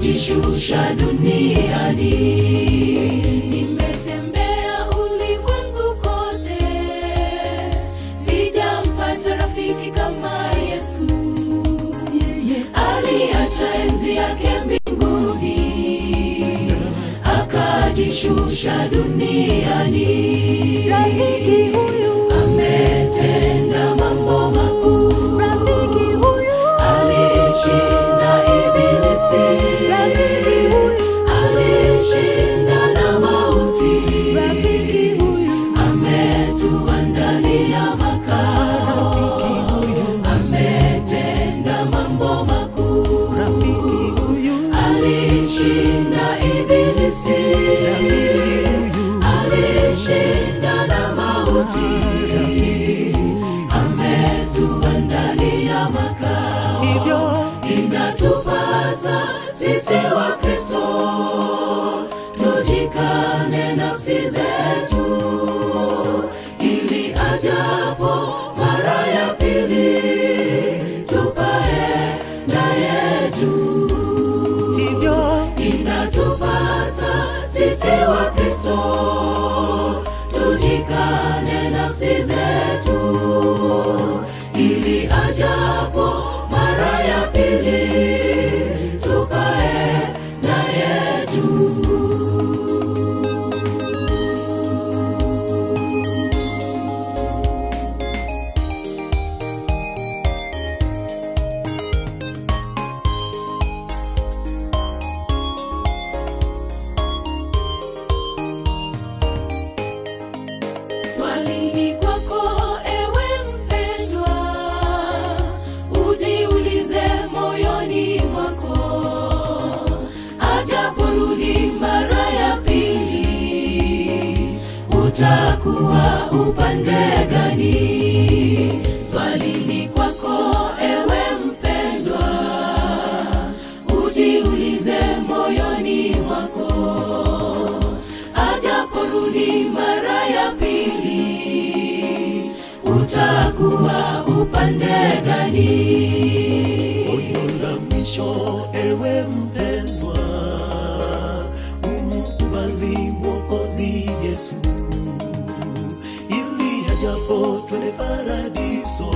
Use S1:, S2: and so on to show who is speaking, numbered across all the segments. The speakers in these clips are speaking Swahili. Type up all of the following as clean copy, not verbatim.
S1: akajishusha duniani. Nimetembea ulimwengu kote, sijampata rafiki kama Yesu. Aliacha enzi yake mbinguni, akajishusha duniani.
S2: Rafiki huyu
S1: ametenda mambo makuu.
S2: Rafiki huyu
S1: alishinda ibilisi.
S2: Rafiki huyu
S1: alishinda na mauti.
S2: Rafiki huyu
S1: ametuandalia makao. ametenda mambo makuu.
S2: Rafiki huyu
S1: alishinda ibilisi. alishinda na mauti. ametuandalia makao.
S2: hivyo
S1: Inatupasa sisi wa Kristo tujikane nafsi zetu, ili ajapo mara ya pili tupae naye juu.
S2: hivyo
S1: Inatupasa sisi wa Kristo tujikane nafsi zetu, ili ajapo mara ya pili tukae naye juu. Swali ni kwako ewe mpendwa, ujiulize moyoni mwako, ajaporudi mara ya pili utakuwa upande gani? Swali ni kwako ewe mpendwa, ujiulize moyoni mwako, ajaporudi mara ya pili utakuwa upande gani?
S3: Onyo la mwisho ewe mpendwa, umkubali Mwokozi Yesu, ili ajapo twende paradiso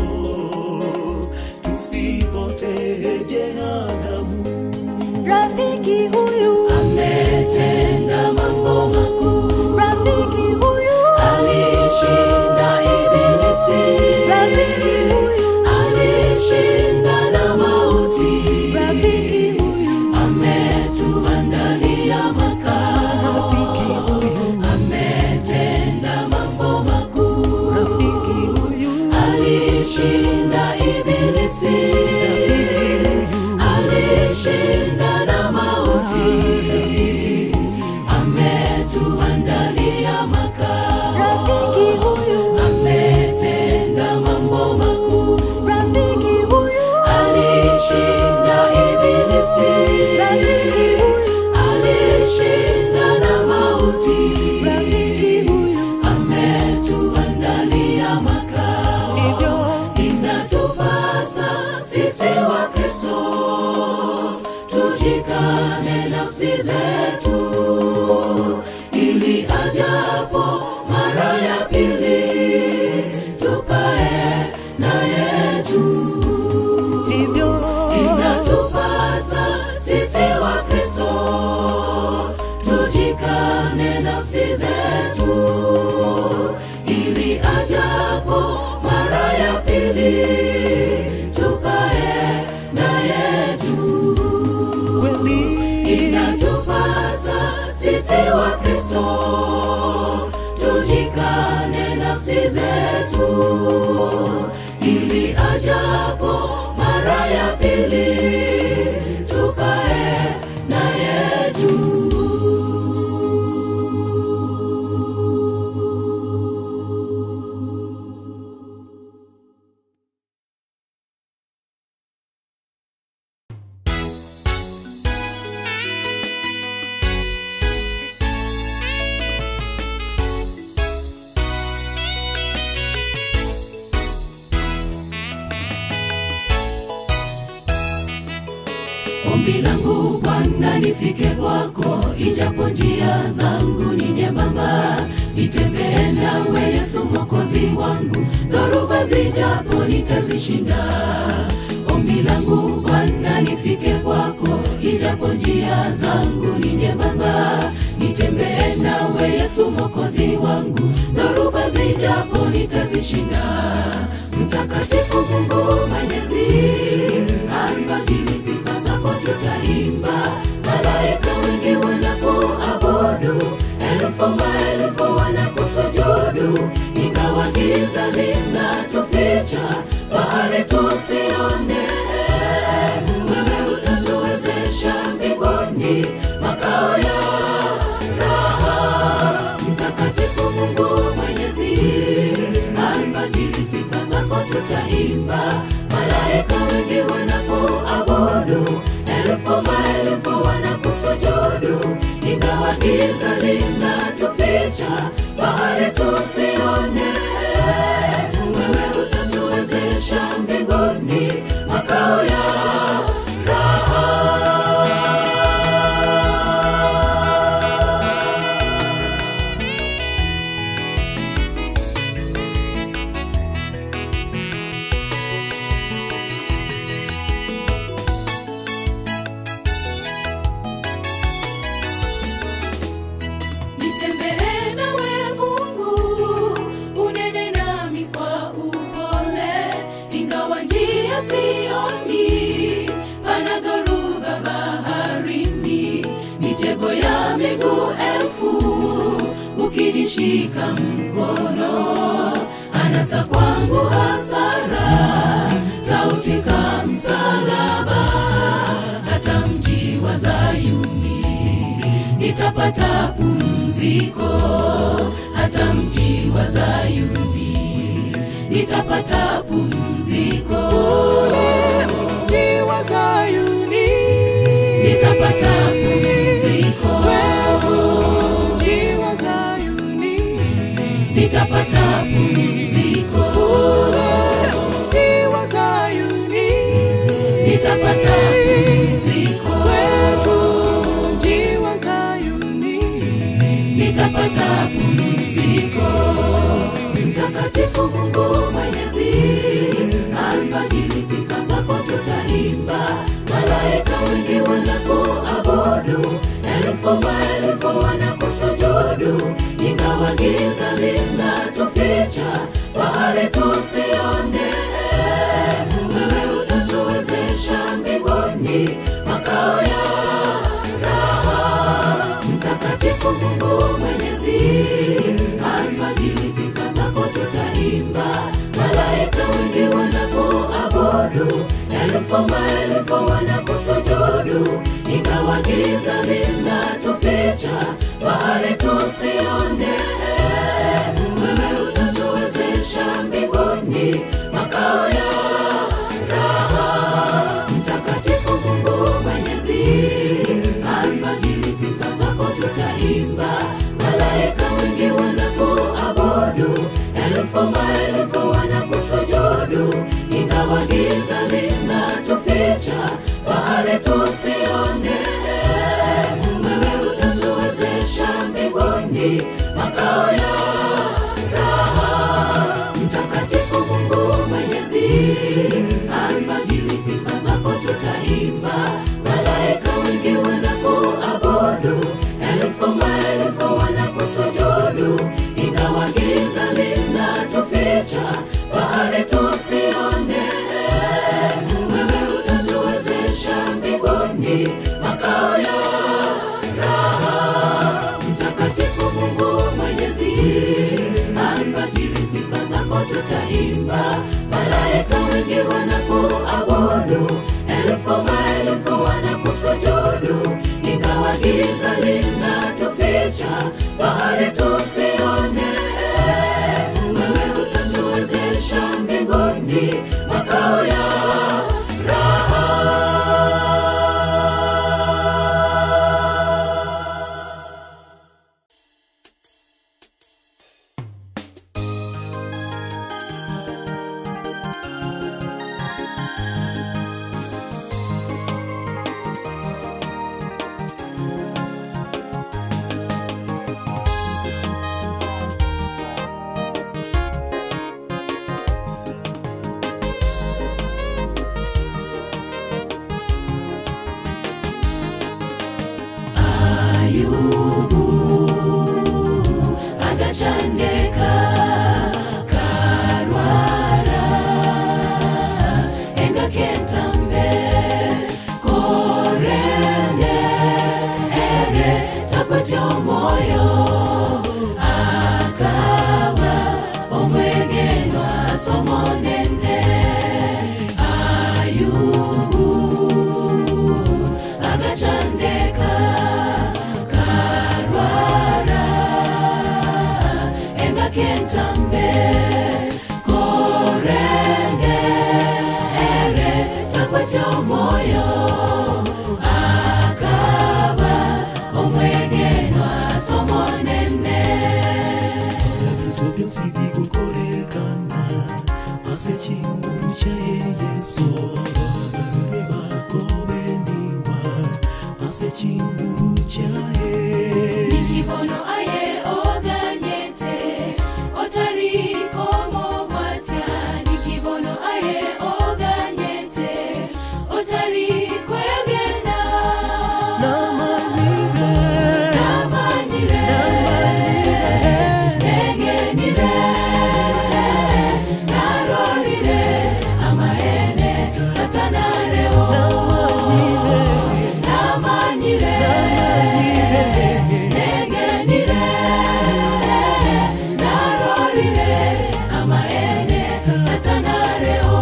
S3: tusipotee jehanamu.
S2: Rafiki huyu
S1: Ametenda mambo makuu.
S2: Rafiki huyu
S1: Alishinda ibilisi.
S2: Rafiki huyu
S1: Alishinda na mauti.
S2: Rafiki huyu
S1: ametuandalia makao. ametenda mambo makuu.
S2: Rafiki huyu
S1: Alishinda ibilisi. Alishinda na mauti. ametuandalia makao.
S2: Rafiki huyu
S1: ametenda mambo makuu.
S2: Rafiki huyu
S1: Alishinda ibilisi.
S2: Rafiki huyu
S1: Alishinda na mauti.
S2: Rafiki huyu
S1: ametuandalia makao.
S2: hivyo
S1: Inatupasa sisi wa Kristo tujikane nafsi zetu, ili ajapo mara ya pili tupae naye juu.
S2: hivyo
S1: Inatupasa sisi wa Kristo tujikane nafsi zetu, ili ajapo mara ya pili tupae naye juu.
S2: kweli
S1: Inatupasa sisi wa Kristo tujikane nafsi zetu, ili ajapo mara ya pili Ombi langu Bwana nifike kwako, ijapo njia zangu ni nyembamba, nitembee nawe Yesu Mwokozi wangu, dhoruba zijapo nitazishinda. Ombi langu Bwana nifike kwako, ijapo njia zangu ni nyembamba, nitembee nawe Yesu Mwokozi wangu, dhoruba zijapo nitazishinda. Mtakatifu Mungu Mwenyezi, alfajiri sifa zako tutaimba, malaika wengi wanapoabudu, elfu maelfu wanakusujudu, ingawa giza linatuficha, fahari tusione. Wewe utatuwezesha mbinguni, makao ya raha. Mtakatifu Mungu Mwenyezi, alfajiri sifa zako tutaimba, malaika wengi wanapoabudu, elfu maelfu wanakusujudu, ingawa giza linatuficha, fahari tusione. Wewe utatuwezesha mbinguni, makao ya raha.
S2: Nitembee nawe Mungu, unene nami kwa upole, ingawa njia sioni, pana dhoruba baharini, mitego ya miguu elfu, ukinishika mkono, anasa kwangu hasara, tautwika msalaba, hata mji wa Zayuni nitapata pumziko, hata mji wa Zayuni nitapata pumziko. Mji wa Zayuni nitapata pumziko, mji wa Zayuni nitapata pumziko, mji wa Zayuni nitapata pumziko, mji wa Zayuni nitapata pumziko. Mtakatifu Mungu Mwenyezi, alfajiri sifa zako tutaimba, malaika wengi wanapoabudu, elfu maelfu wanakusujudu, ingawa giza linatuficha, fahari tusione. Wewe utatuwezesha mbinguni, makao ya raha. Mtakatifu Mungu Mwenyezi, alfajiri sifa zako tutaimba, malaika wengi wanapoabudu, elfu maelfu wanakusujudu, ingawa giza linatuficha, fahari tusione. Wewe utatuwezesha mbinguni, makao ya raha. Mtakatifu Mungu Mwenyezi, alfajiri sifa zako tutaimba, malaika wengi wanapoabudu, elfu maelfu wanakusujudu, ingawa giza linatuficha, fahari tusione. Wewe utatuwezesha mbinguni, makao ya raha. Mtakatifu Mungu Mwenyezi, alfajiri sifa zako tutaimba, malaika wengi wanapoabudu, elfu maelfu wanakusujudu, ingawa giza linatuficha, fahari tusione. Wewe utatuwezesha mbinguni, makao ya raha. Mtakatifu Mungu Mwenyezi, alfajiri sifa zako tutaimba, malaika wengi wanapoabudu, elfu maelfu wanakusujudu, ingawa giza linatuficha, fahari tusione. Wewe utatuwezesha mbinguni, makao ya raha. Ayubu agachandeka karwara enga kentambe korende ere takwatyo moyo akaba omwegenwa somonene. Ayubu agachandeka karwara enga kentambe korende ere takwatyo moyo akaba omwegenwa somonene.
S3: Tobyansi bigukorekana asechinguru cha Yesu babiri bakobeniwa asechinguru cha
S2: Nikibono aye oganyete otariko mobwatya. Nikibono aye oganyete otariko egenda.
S3: namanyire
S2: negenire narorire amaene tatanareo. Namanyire negenire narorire amaene tatanareo.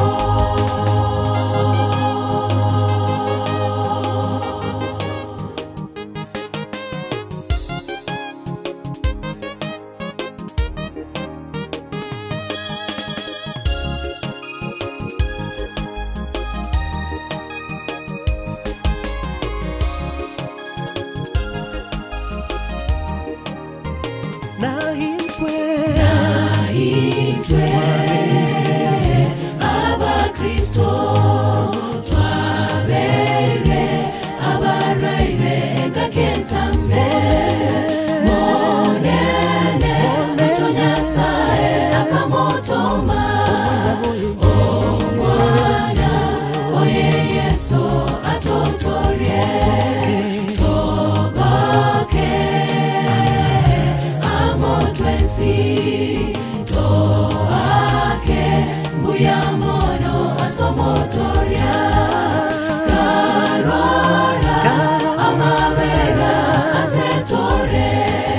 S3: naitwe
S2: Naitwe abakristo twabere abaraire gakentambe monene tonyasae akamotoma omwana oye Yesu atotorie togoke amotwensi toake mbuya mono asomotoria karora amabera asetore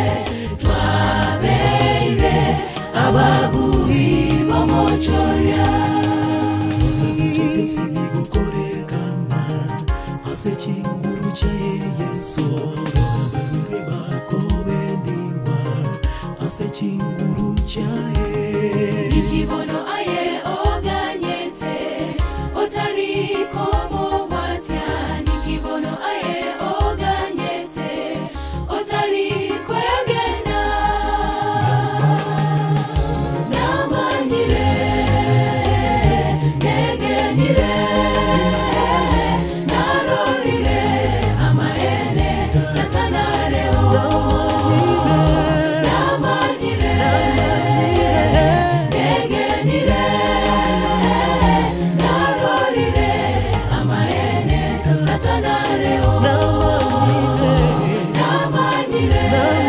S2: twabeire ababuhi bamochoria.
S3: tobyansi bigukorekana asechinguru cha Yesu babiri bakobeniwa asechinguru cha
S2: Nikibono aye oganyete otariko mobwatya. Nikibono aye oganyete otariko egenda. Namanyire negenire narorire amaene tatanareo. Namanyire negenire narorire amaene tatanareo. Namanyire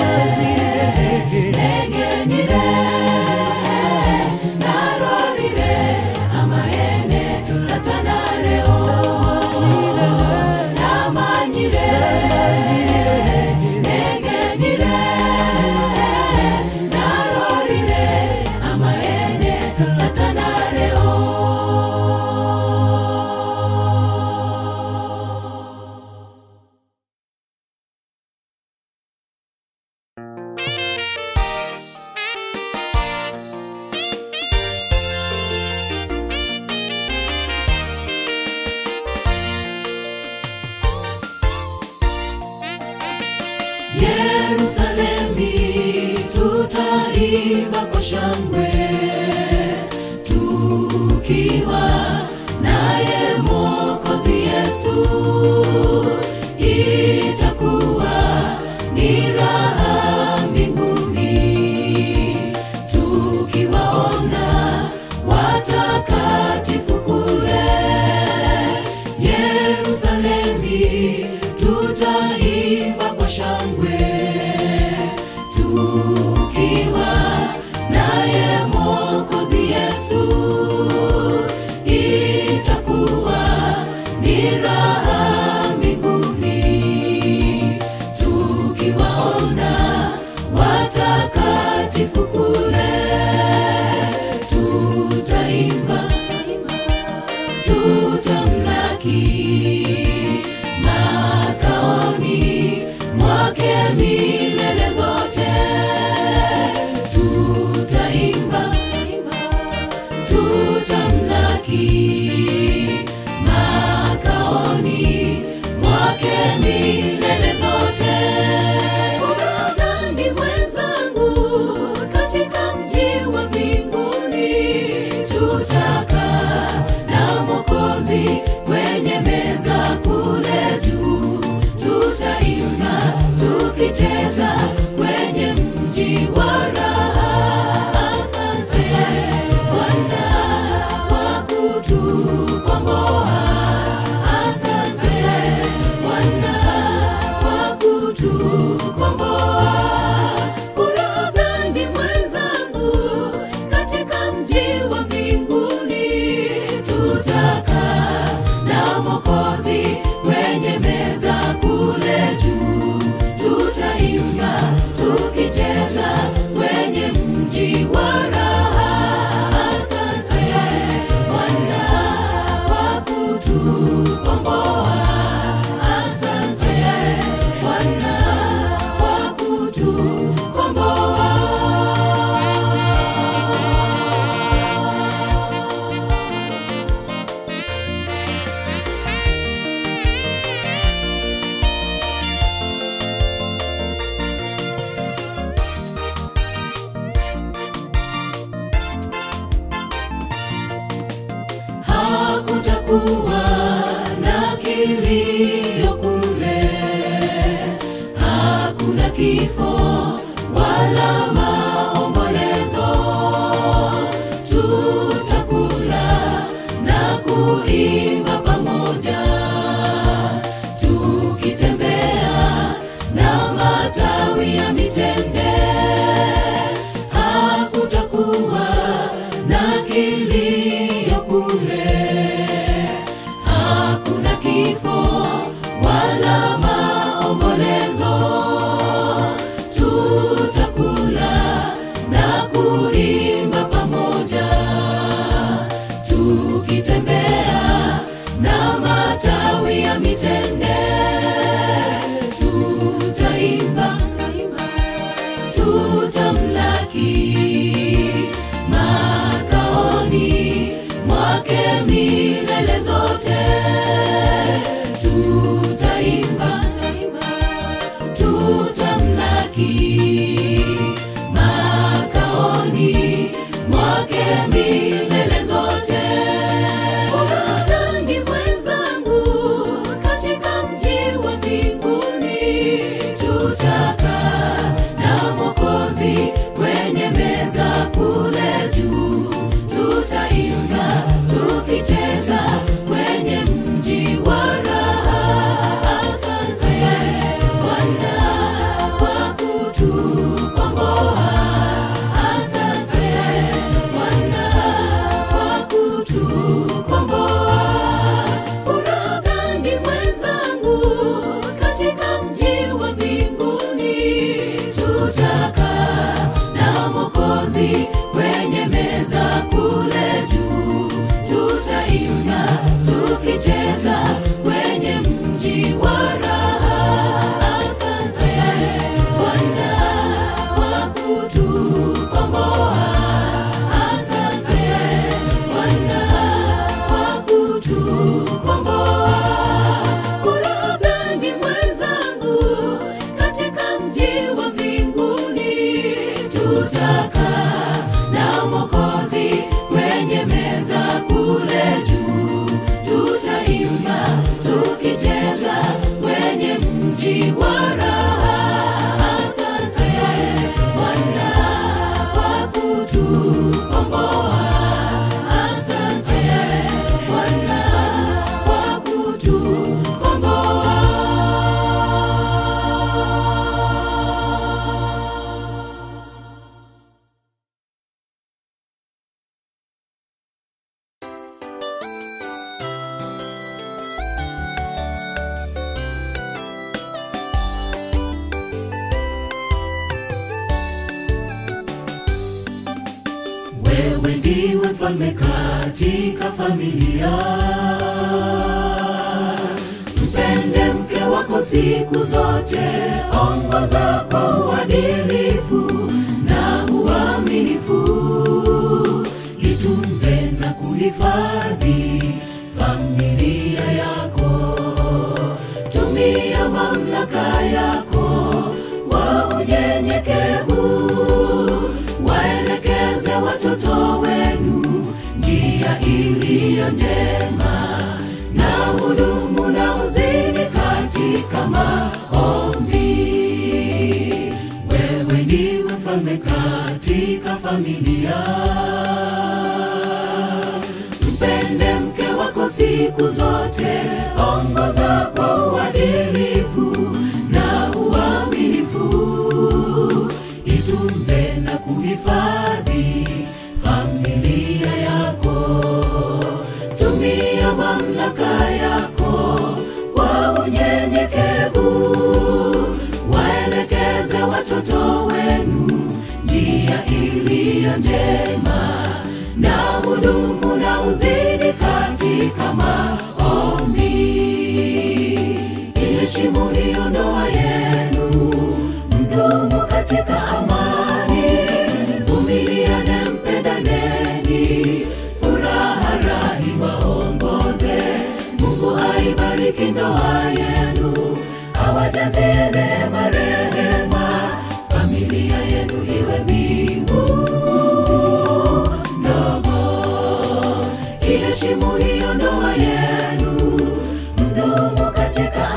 S2: negenire narorire amaene tatanareo. Namanyire negenire narorire amaene tatanareo. Yerusalemi tutaimba kwa shangwe tukiwa naye Mwokozi Yesu. Itakuwa ni raha mbinguni tukiwaona watakatifu kule Yerusalemi. Tutaimba kwa shangwe kilio kule, hakuna kifo wala maombolezo. Tutakula na kuimba pamoja, tukitembea na matawi ya mitende. Hakutakuwa na kilio kule, hakuna kifo wala maombolezo. Tutakula na kuimba pamoja, tukitembea na matawi ya mitende. Tutaimba, tutamlaki makaoni mwake milele zote. Tutaimba, tutamlaki makaoni mwake milele zote. Unagangi mwenzangu katika mji wa mbinguni, tutakaa na Mwokozi kwenye meza kule juu. Tutaimba tukicheza kwenye mji wa raha. Asante Bwana kwa kutukomboa. Asante Bwana kwa kutukomboa. Furaha gani mwenzangu katika mji wa mbinguni, tutakaa na Mwokozi kwenye meza kule juu. Tutaimba tukicheza kwenye mji wa raha. Asante Bwana kwa kutukomboa. Asante Bwana kwa kutukomboa. Furaha gani mwenzangu katika mji wa mbinguni, tutakaa na Mwokozi kwenye meza kule juu. Tutaimba tukicheza kwenye mji wa raha. Asante Bwana kwa kutukomboa. Asante Bwana kwa kutukomboa. Wewe ndiwe mfalme katika familia. Mpende mke wako siku zote, ongoza kwa uadilifu na uaminifu. Itunze na kuhifadhi familia yako. Tumia mamlaka yako kwa unyenyekevu. Waelekeze watoto wenu njia iliyo njema, na hudumu na uzidi katika maombi. Wewe ndiwe mfalme katika familia. Mpende mke wako siku zote, ongoza kwa uadilifu na uaminifu. Itunze na kuhifadhi familia yako. Tumia mamlaka yako kwa unyenyekevu. Waelekeze watoto wenu njia iliyo njema, na hudumu na uzidi katika maombi. Iheshimu hiyo ndoa yenu, mdumu katika amani. Vumiliane, mpendaneni, furaha rahi waongoze. Mungu aibariki ndoa yenu, awajazie neema rehema. Familia yenu iwe mbingu ndogo. Iheshimu hiyo ndoa yenu, mdumu katika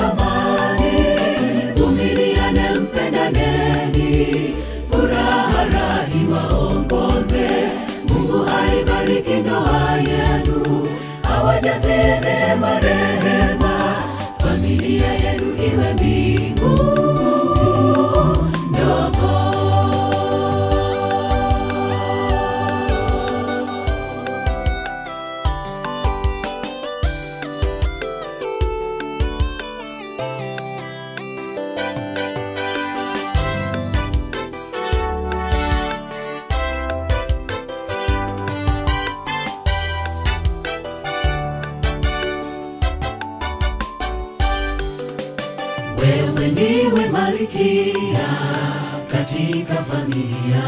S2: wewe ndiwe malkia katika familia.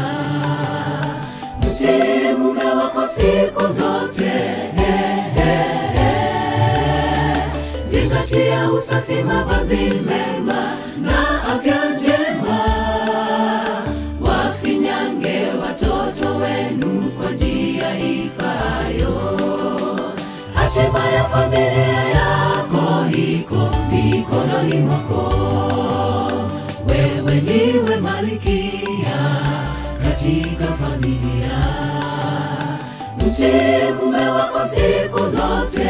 S2: Mtii mume wako siku zote, zingatia usafi, mavazi mema na afya njema. Wafinyange watoto wenu kwa njia ifaayo. Hatima ya familia yako iko mikononi mwako. Wewe ndiwe malkia katika familia. Mtii mume wako siku zote,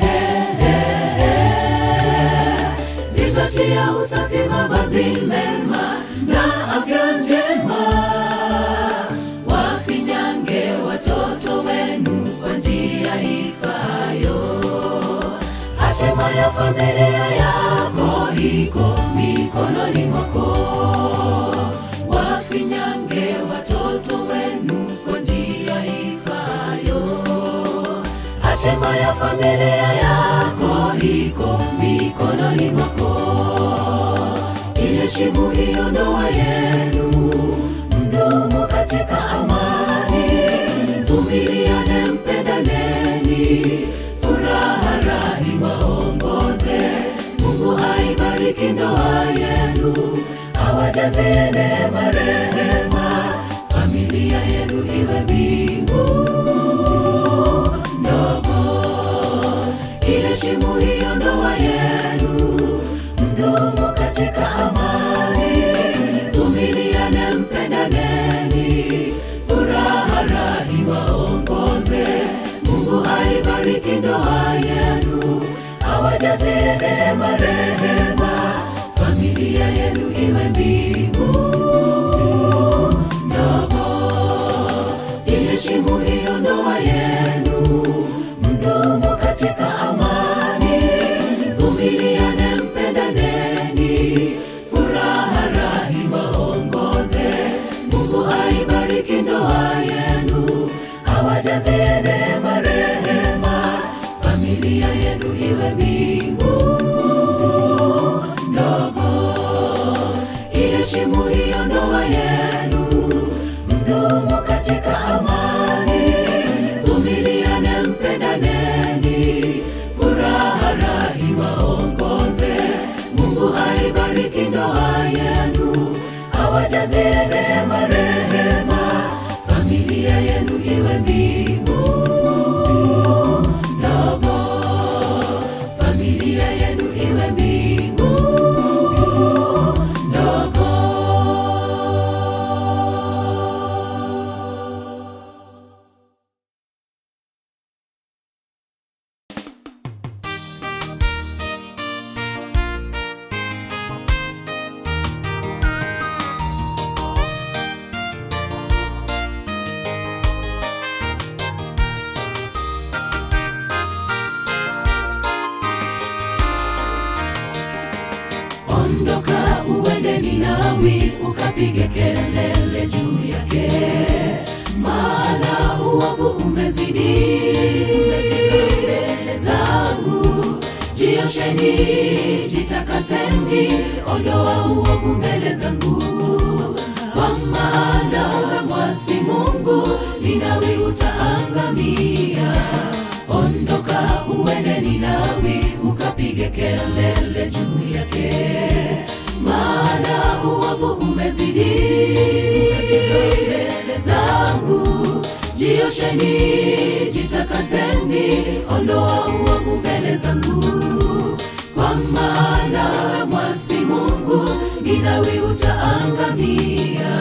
S2: zingatia usafi, mavazi mema na afya njema. Wafinyange watoto wenu kwa njia ifaayo. Hatima ya familia yako iko mikononi mwako. Wafinyange watoto wenu kwa njia ifaayo. Hatima ya familia yako iko mikononi mwako. Iheshimu hiyo ndoa yenu, mdumu katika amani. Vumiliane, mpendaneni, furaha rahi waongoze. Mungu aibariki ndoa yenu, awajazie neema rehema. Familia yenu iwe mbingu ndogo. Iheshimu hiyo ndoa yenu, mdumu katika amani. Vumiliane, mpendaneni, furaha rahi waongoze. Mungu aibariki ndoa yenu, awajazie neema rehema. Familia yenu iwe mbingu ndogo. Iheshimu hiyo ndoa yenu, mdumu katika amani. Vumiliane, mpendaneni, furaha rahi waongoze. Mungu aibariki ndoa yenu, awajazie neema rehema. Familia yenu iwe mbingu ndogo. Iheshimu hiyo ndoa yenu, mdumu katika amani. Vumiliane, mpendaneni, furaha rahi waongoze. Mungu aibariki ndoa yenu, awajazie neema rehema. Familia yenu iwe mbingu ndogo. Familia yenu iwe mbingu ndogo. Ondoka uende Ninawi, ukapige kelele juu yake, maana uovu umezidi. Mbele zangu, jiosheni, jitakaseni, ondoa uovu mbele zangu. Kwa maana umemwasi Mungu, Ninawi utaangamia. Ondoka uende Ninawi, ukapige kelele juu yake, maana uovu umezidi. Mbele zangu, jiosheni, jitakaseni, ondoa uovu mbele zangu. Kwa maana umemwasi Mungu, Ninawi utaangamia.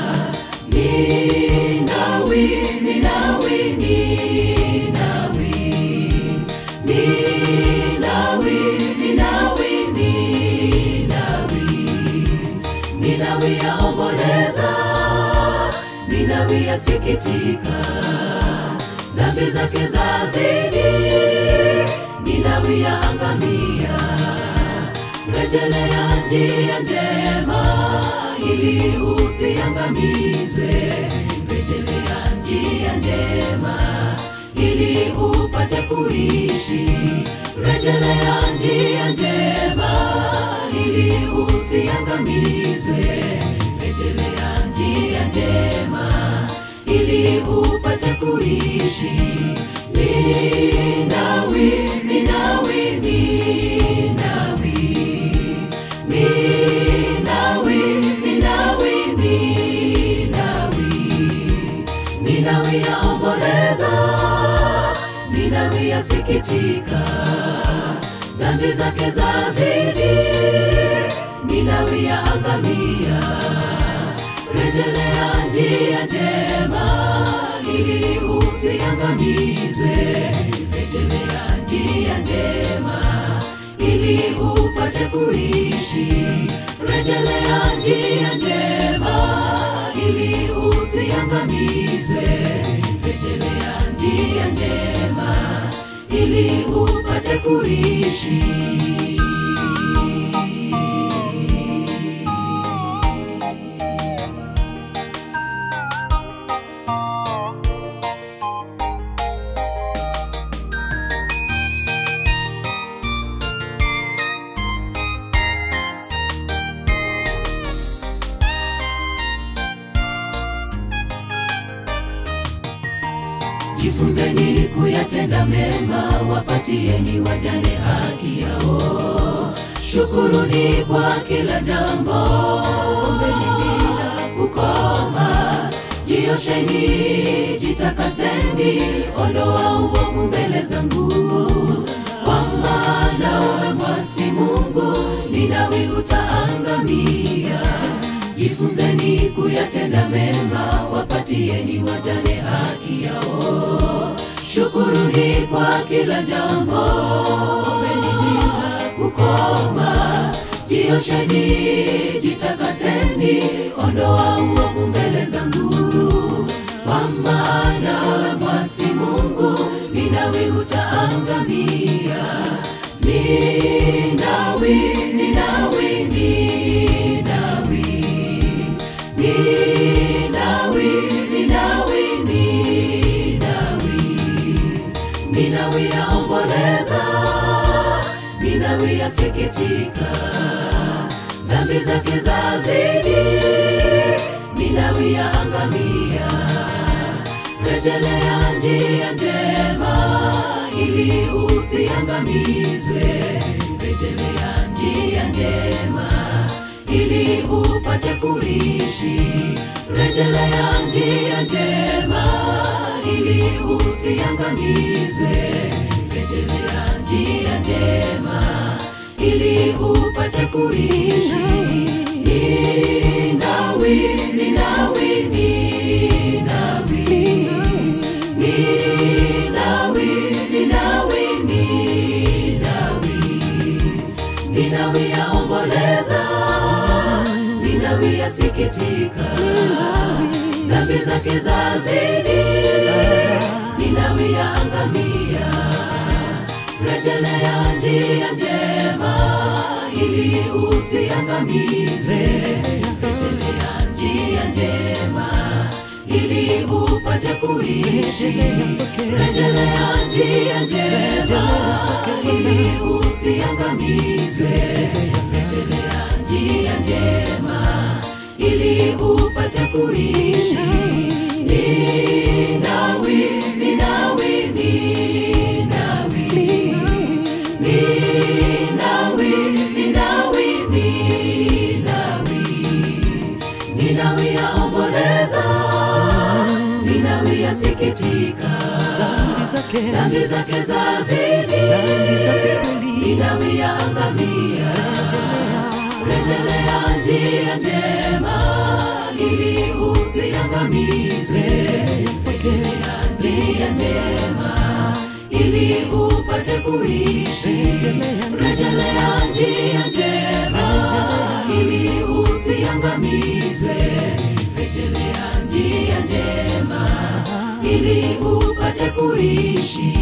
S2: Ninawi, Ninawi, Ninawi, Ninawi, Ninawi, Ninawi. Ninawi yaomboleza, Ninawi yasikitika, dhambi zake zazidi. Ninawi yaangamia. Rejelea njia njema, ili usiangamizwe. Rejelea njia njema, ili upate kuishi. Rejelea njia njema, ili usiangamizwe. usiangamizwe. Rejelea njia njema ili upate kuishi. Ninawi, Ninawi, Ninawi, Ninawi, Ninawi, Ninawi. Ninawi yaomboleza, Ninawi yasikitika, dhambi zake zazidi, Ninawi yaangamia. Rejelea njia njema ili usiangamizwe. Rejelea njia njema ili upate kuishi. Rejelea njia njema ili usiangamizwe. Rejelea njia njema ili upate kuishi. Jifunzeni kuyatenda mema, wapatieni wajane haki yao. Shukuruni kwa kila jambo, ombeni bila kukoma. Jiosheni, jitakaseni, ondoa uovu mbele zangu. Kwa maana umemwasi Mungu, Ninawi utaangamia. Jifunzeni kuyatenda mema, wapatieni wajane haki yao. Shukuruni kwa kila jambo, ombeni bila kukoma. Jiosheni, jitakaseni, ondoa uovu mbele zangu. Kwa maana umemwasi Mungu, Ninawi utaangamia. Ninawi, Ninawi, Ninawi, Ninawi, Ninawi, Ninawi. Ninawi yaomboleza, Ninawi yasikitika, dhambi zake zazidi, Ninawi yaangamia. Rejelea njia njema ili usiangamizwe. Rejelea njia njema ili upate kuishi. Rejelea njia njema ili usiangamizwe. Rejelea njia njema ili upate kuishi. Ninawi, Ninawi, Ninawi, Ninawi, Ninawi, Ninawi. Ninawi yaomboleza, Ninawi yasikitika, dhambi zake zazidi, Ninawi yaangamia. Rejelea njia njema ili usiangamizwe. Rejelea njia njema ili upate kuishi. Rejelea njia njema ili usiangamizwe. Rejelea njia njema ili upate kuishi. Ninawi, Ninawi, Ninawi, Ninawi, Ninawi, Ninawi. Ninawi yaomboleza, Ninawi yasikitika, dhambi zake zazidi, Ninawi yaangamia. Rejelea njia njema ili usiangamizwe. Rejelea njia njema ili upate kuishi. Rejelea njia njema ili usiangamizwe. Rejelea njia njema ili upate kuishi.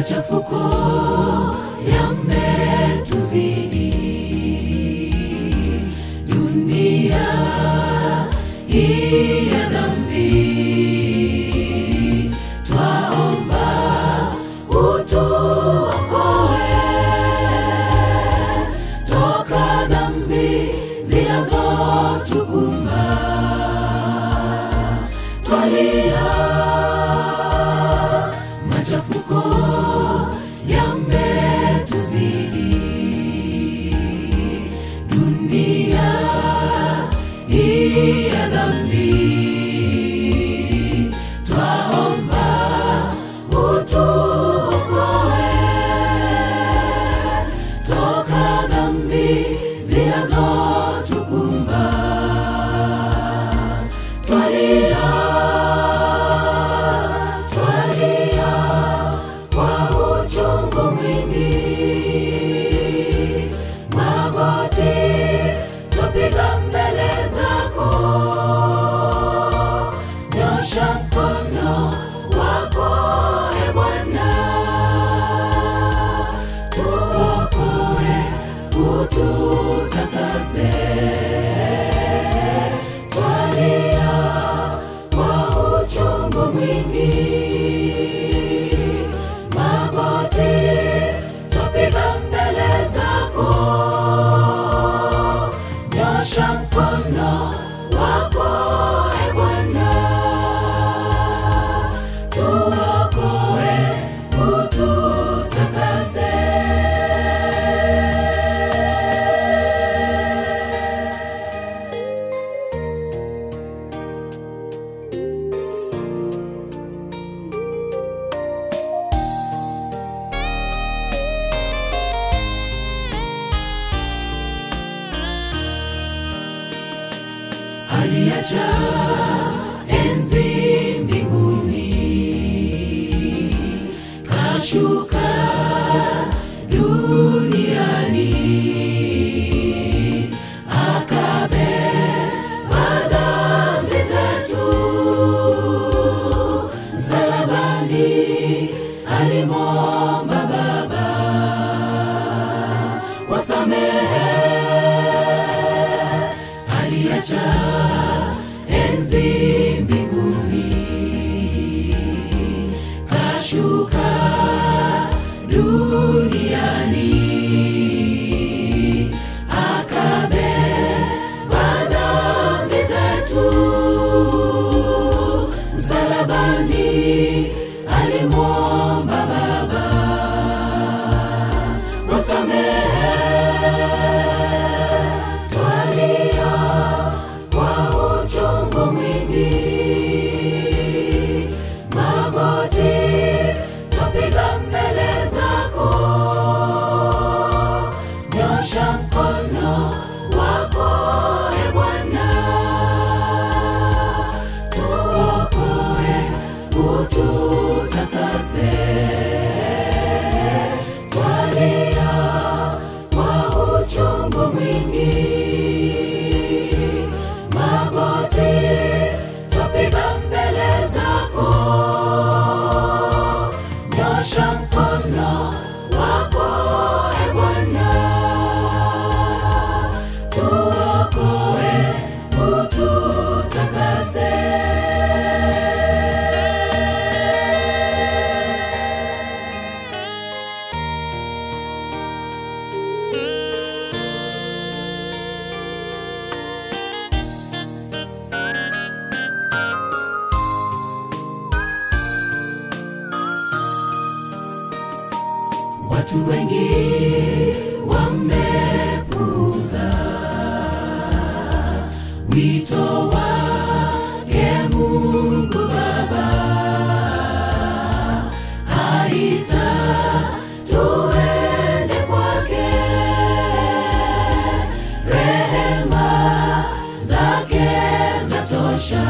S2: machafuko yametuzidi, dunia hii ya dhambi, twaomba utuokoe toka dhambi zinazotukumba. Twalia machafuko yametuzidi, dunia hii ya dhambi, twaomba utuokoe toka dhambi zinazotukumba. Twalia kwa uchungu mwingi, magoti twapiga mbele zako. Nyosha mkono wako e Bwana, tuokoe, ututakase. Twalia kwa uchungu mwingi, magoti twapiga mbele zako. Nyosha mkono wako e Bwana, tuokoe, ututakase. Aliacha enzi mbinguni, kashuka duniani, akabeba dhambi zetu. Msalabani alimwomba Baba wasamehe. Aliacha enzi mbinguni, kashuka duniani, akabeba dhambi zetu. Msalabani alimwomba Baba wasamehe. Twalia kwa uchungu mwingi, magoti twapiga mbele zako. Nyosha mkono wako e Bwana, tuokoe, ututakase. Twalia kwa uchungu mwingi, magoti twapiga mbele zako. Nyosha mkono wako e Bwana, tuokoe, ututakase. Watu wengi wamepuuza wito wake Mungu Baba, aita tuende kwake, rehema zake zatosha.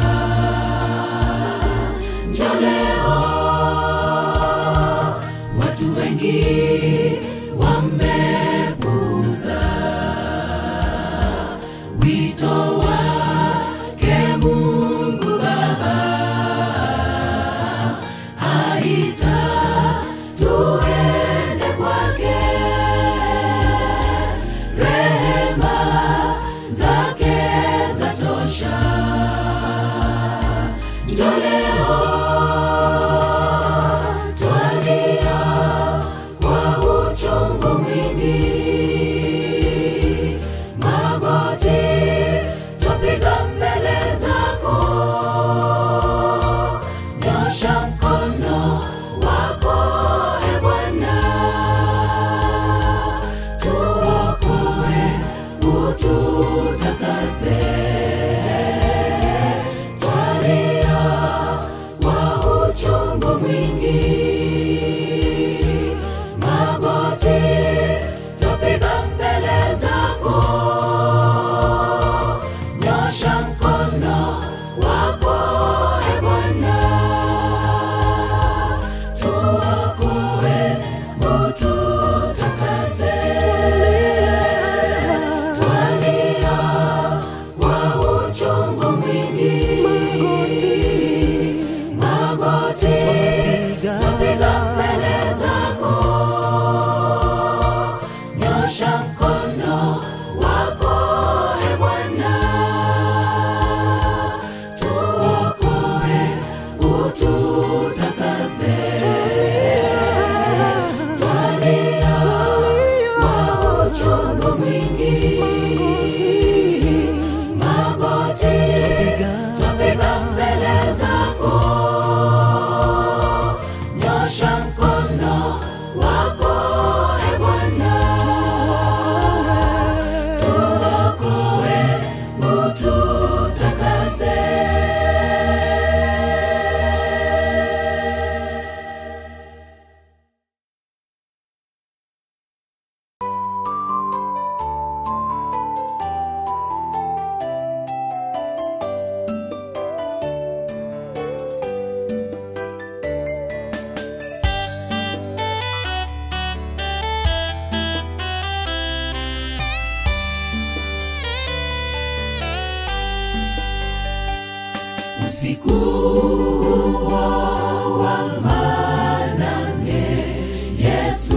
S2: Njoo leo, watu wengi ututakase. Twalia kwa uchungu mwingi, magoti twapiga mbele zako. Nyosha mkono wako e Bwana, tuokoe ututakase. Twalia kwa uchungu mwingi, magoti twapiga mbele zako. Nyosha mkono wako e Bwana, tuokoe ututakase. Twalia kwa uchungu mwingi, magoti twapiga mbele zako. Nyosha mkono wako e Bwana, tuokoe ututakase. Usiku wa manane, Yesu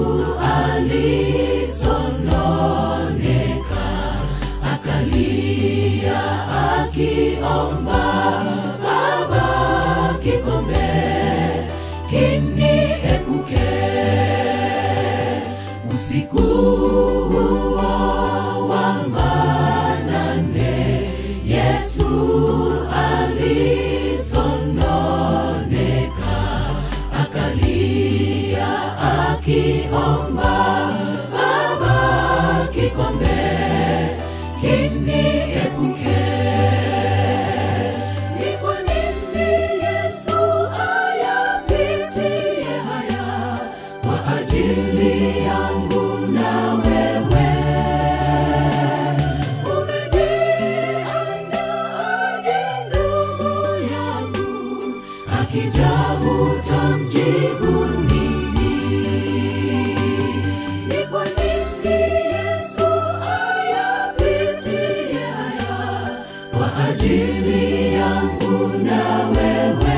S2: alisononeka, akalia akiomba, Baba, kikombe kiniepuke. Usiku wa manane, Yesu alisononeka, akalia akiomba, Baba, kikombe kiniepuke. Ni kwa nini Yesu ayapitie haya? Kwa ajili yangu na wewe. Akija utamjibu nini? Ni kwa nini Yesu ayapitie haya? Kwa ajili yangu na wewe.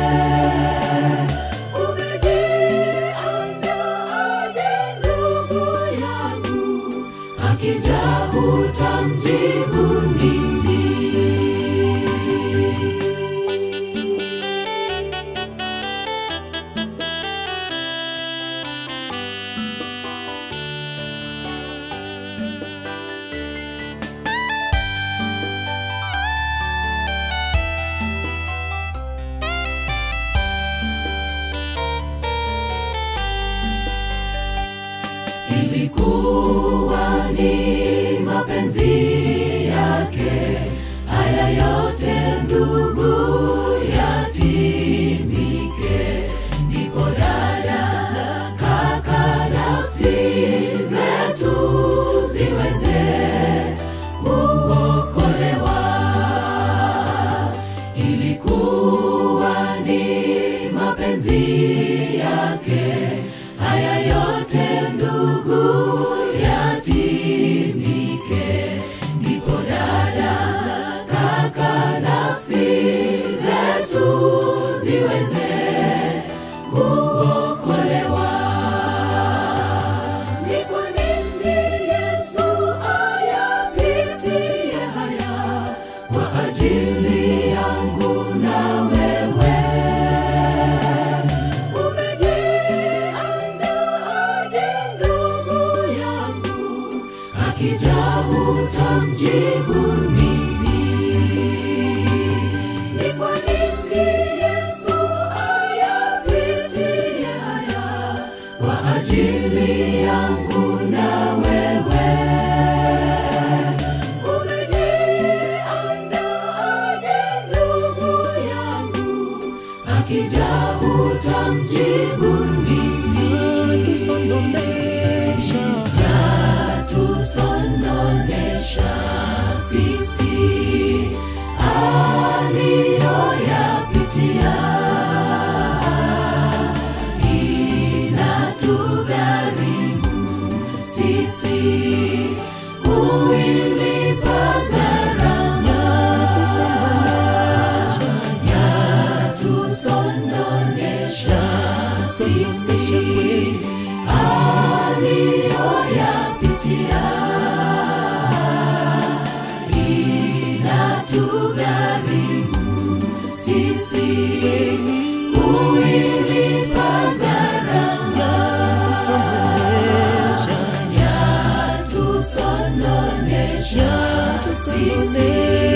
S2: Umejiandaaje ndugu yangu? Akija utamjibu nini? Ilikuwa ni mapenzi yake haya yote ndugu yatimike. Ndipo dada, kaka, nafsi zetu ziweze kuokolewa. Ilikuwa ni mapenzi yake haya yote ndugu yatimike. Ndipo dada, kaka, nafsi zetu ziweze kuokolewa. Ni kwa nini Yesu ayapitie haya? Kwa ajili yangu na wewe. Umejiandaaje ndugu yangu? Akija utamjibu nini? Ni kwa nini Yesu ayapitie haya? Kwa ajili yangu na wewe. sisi kuilipa gharama yatusononesha sisi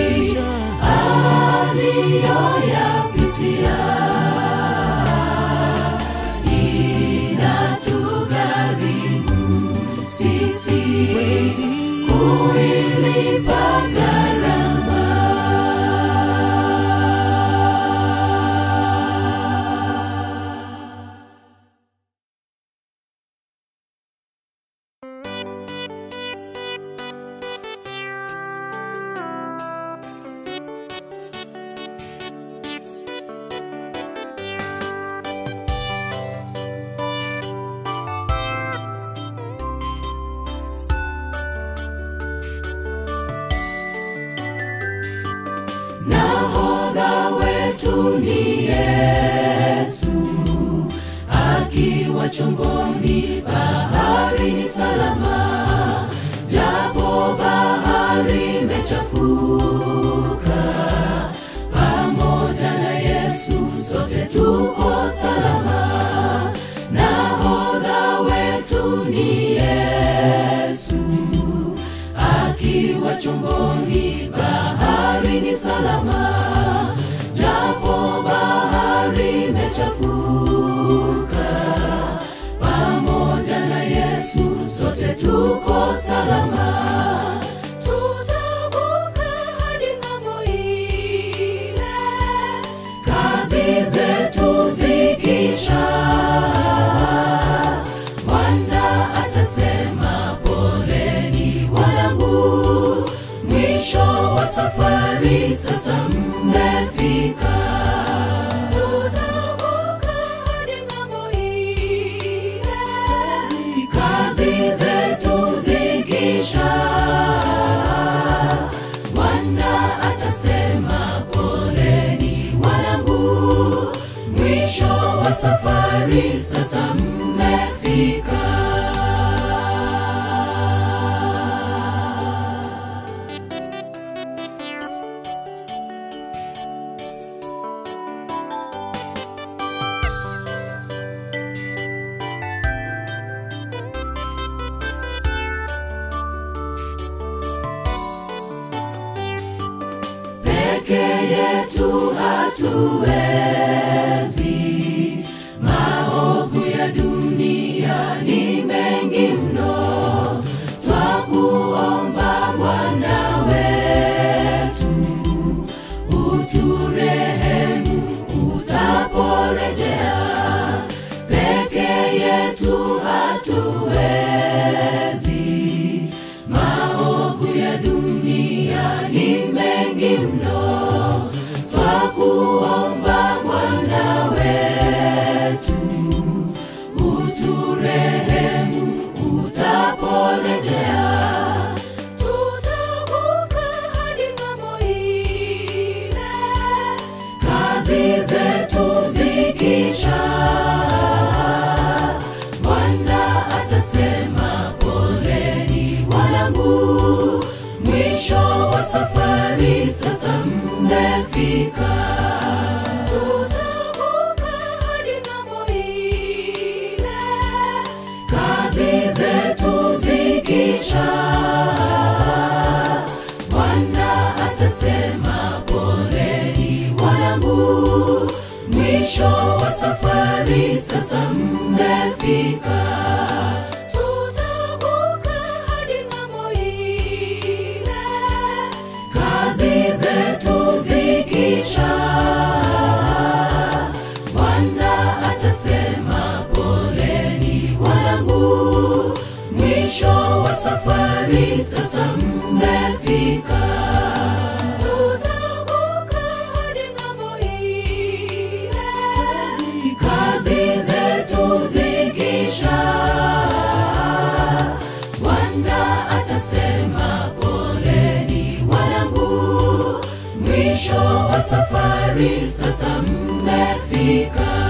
S2: aliyoyapitia inatugharimu sisi kuilipa gharama. Nahodha wetu ni Yesu, akiwa chomboni baharini salama, japo bahari imechafuka, pamoja na Yesu sote tuko salama. Nahodha wetu ni Yesu, akiwa chomboni baharini salama, japo bahari imechafuka, pamoja na Yesu sote tuko salama. Tutavuka hadi ng'ambo ile, kazi zetu zikisha, Bwana atasema poleni wanangu, mwisho wa safari sasa mmefika. Tutavuka hadi ng'ambo ile, kazi zetu zikisha, Bwana atasema poleni wanangu, mwisho wa safari sasa mmefika. Peke yetu hatuwezi, maovu ya dunia ni mengi mno. Twakuomba Bwana wetu, uturehemu utaporejea. Peke yetu hatuwezi, maovu ya dunia ni mengi mno. Twakuomba Bwana wetu, uturehemu utaporejea. Tutavuka hadi ng'ambo ile, kazi zetu zikisha, Bwana atasema poleni wanangu, mwisho wa safari sasa mmefika. Tutavuka hadi ng'ambo ile, kazi zetu zikisha, Bwana atasema poleni wanangu, mwisho wa safari sasa mmefika. Tutavuka hadi ng'ambo ile, kazi zetu zikisha, Bwana atasema poleni wanangu, mwisho wa safari sasa mmefika. Tutavuka hadi ng'ambo ile, kazi zetu zikisha, Bwana atasema poleni wanangu, mwisho wa safari sasa mmefika.